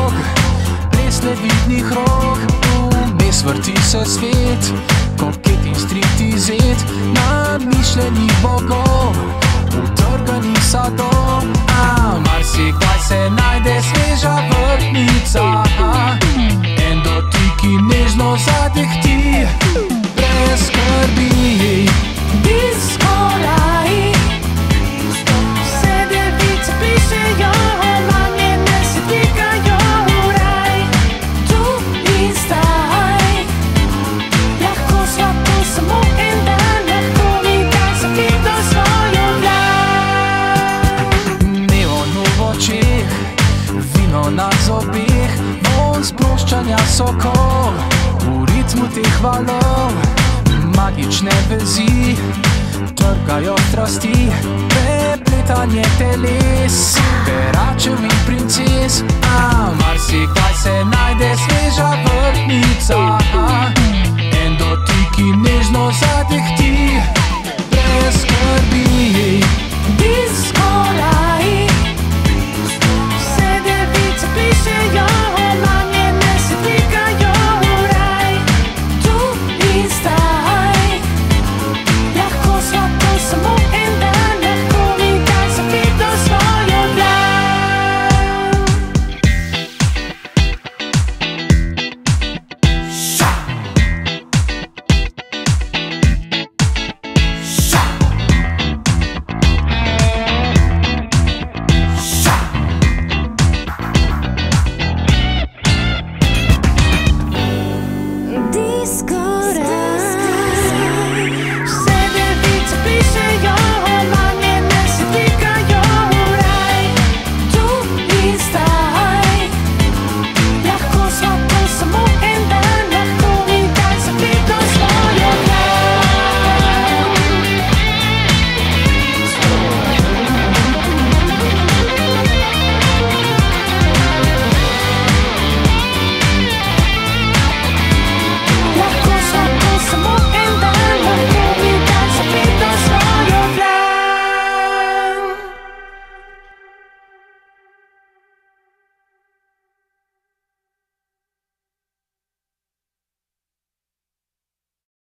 krog, ples nevidnih rok. Vmes vrti se svet, koket in striptizet namišljenih bogov, utrganih sadov. Marsikdaj se najde sveža vrtnica, en dotik in nežno zadehti brez skrbi. Disco raj, vse device pišejo, manje ne se tikajo v raj. Tu in zdaj, lahko svako samo en dan, lahko mi daj zapito svojo vlaj. Neon v očeh, vino na zobeh, von sproščanja sokov, v ritmu teh valov. Magične vezi, trgajo strasti, prepletanje teles, peračev in princes.